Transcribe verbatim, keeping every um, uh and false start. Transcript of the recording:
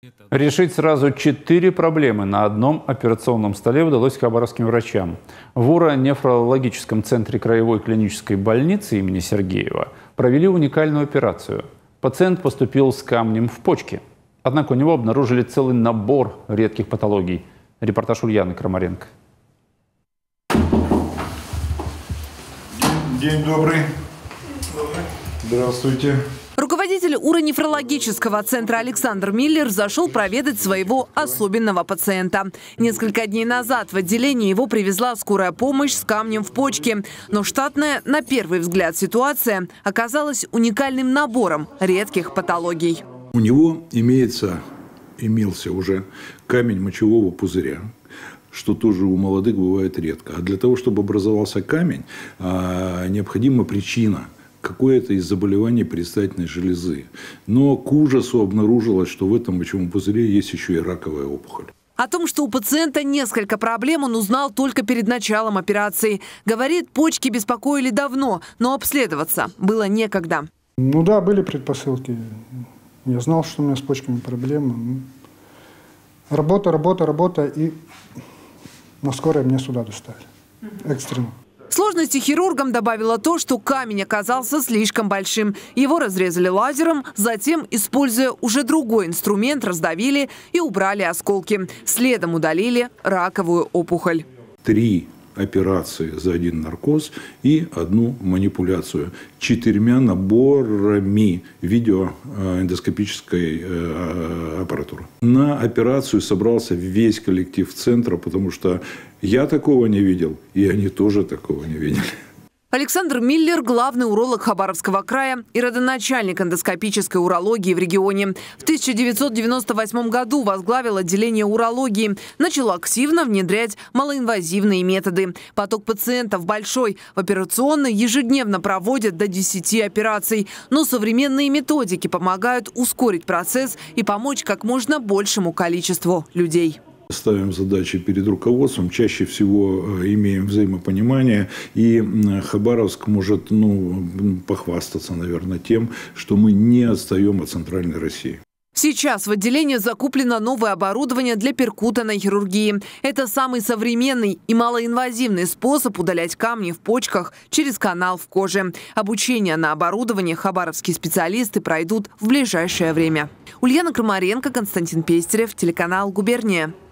Решить сразу четыре проблемы на одном операционном столе удалось хабаровским врачам. В уро-нефрологическом центре краевой клинической больницы имени Сергеева провели уникальную операцию. Пациент поступил с камнем в почке. Однако у него обнаружили целый набор редких патологий. Репортаж Ульяны Крамаренко. День добрый. Здравствуйте. Руководитель уро-нефрологического центра Александр Миллер зашел проведать своего особенного пациента. Несколько дней назад в отделение его привезла скорая помощь с камнем в почке. Но штатная, на первый взгляд, ситуация оказалась уникальным набором редких патологий. У него имеется, имелся уже камень мочевого пузыря, что тоже у молодых бывает редко. А для того, чтобы образовался камень, необходима причина. Какое-то из заболеваний предстательной железы. Но к ужасу обнаружилось, что в этом мочевом пузыре есть еще и раковая опухоль. О том, что у пациента несколько проблем, он узнал только перед началом операции. Говорит, почки беспокоили давно, но обследоваться было некогда. Ну да, были предпосылки. Я знал, что у меня с почками проблемы. Работа, работа, работа, и на скорой меня сюда доставили. Экстренно. Сложности хирургам добавило то, что камень оказался слишком большим. Его разрезали лазером, затем, используя уже другой инструмент, раздавили и убрали осколки. Следом удалили раковую опухоль. Три операции за один наркоз и одну манипуляцию четырьмя наборами видеоэндоскопической аппаратуры. На операцию собрался весь коллектив центра, потому что я такого не видел, и они тоже такого не видели. Александр Миллер – главный уролог Хабаровского края и родоначальник эндоскопической урологии в регионе. В тысяча девятьсот девяносто восьмом году возглавил отделение урологии. Начал активно внедрять малоинвазивные методы. Поток пациентов большой. В операционной ежедневно проводят до десяти операций. Но современные методики помогают ускорить процесс и помочь как можно большему количеству людей. Ставим задачи перед руководством, чаще всего имеем взаимопонимание, и Хабаровск может ну, похвастаться, наверное, тем, что мы не отстаем от центральной России. Сейчас в отделении закуплено новое оборудование для перкутанной хирургии. Это самый современный и малоинвазивный способ удалять камни в почках через канал в коже. Обучение на оборудовании хабаровские специалисты пройдут в ближайшее время. Ульяна Крамаренко, Константин Пестерев, телеканал «Губерния».